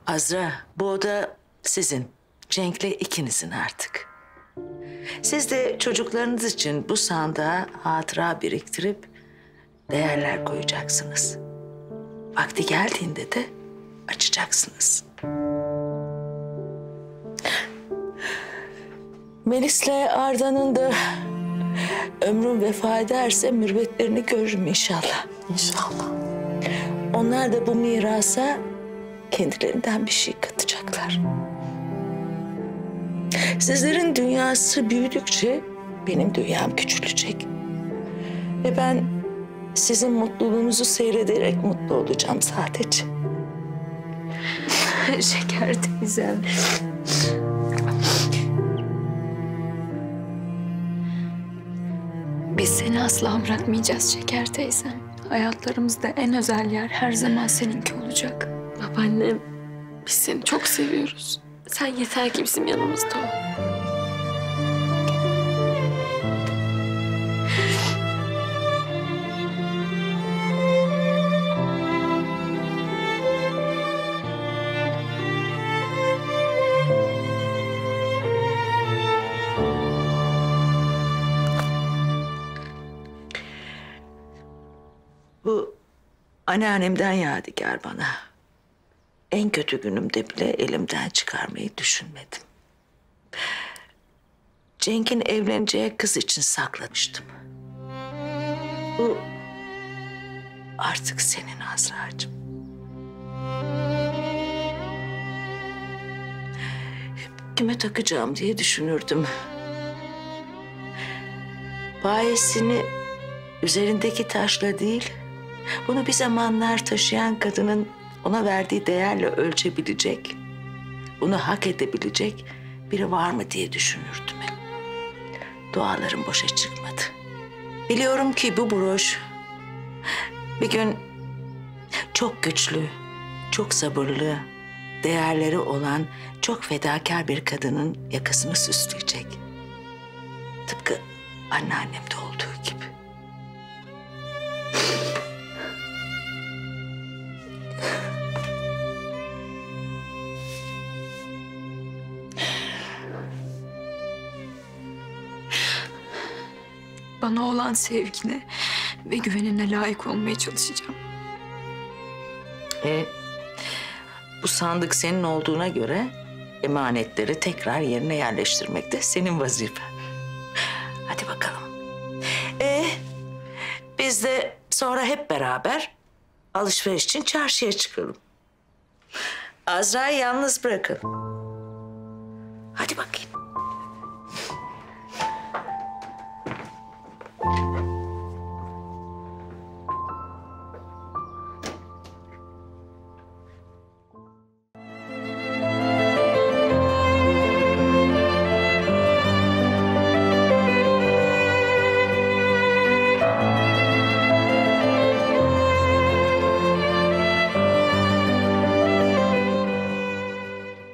Azra, bu oda sizin. Cenk'le ikinizin artık. Siz de çocuklarınız için bu sandığa hatıra biriktirip değerler koyacaksınız. Vakti geldiğinde de açacaksınız. Melis'le Arda'nın da ömrüm vefa ederse mürvetlerini görürüm inşallah. İnşallah. Onlar da bu mirasa kendilerinden bir şey katacaklar. Sizlerin dünyası büyüdükçe benim dünyam küçülecek. Ve ben sizin mutluluğunuzu seyrederek mutlu olacağım sadece. Şeker teyzem. Biz seni asla bırakmayacağız Şeker teyzem. Hayatlarımızda en özel yer her zaman seninki olacak. Babaannem, biz seni çok seviyoruz. Sen yeter ki bizim yanımızda ol. Bu anneannemden yadigar bana. En kötü günümde bile elimden çıkarmayı düşünmedim. Cenk'in evleneceği kız için saklamıştım. Bu artık senin Azra'cığım. Kime takacağım diye düşünürdüm. Bayesini üzerindeki taşla değil, bunu bir zamanlar taşıyan kadının ona verdiği değerle ölçebilecek, bunu hak edebilecek biri var mı diye düşünürdüm hep. Dualarım boşa çıkmadı. Biliyorum ki bu broş bir gün çok güçlü, çok sabırlı, değerleri olan çok fedakar bir kadının yakasını süsleyecek. Tıpkı anneannemde olduğu gibi. Bana olan sevgine ve güvenine layık olmaya çalışacağım. Bu sandık senin olduğuna göre emanetleri tekrar yerine yerleştirmek de senin vazifen. Hadi bakalım. Biz de sonra hep beraber alışveriş için çarşıya çıkalım. Azra'yı yalnız bırakın.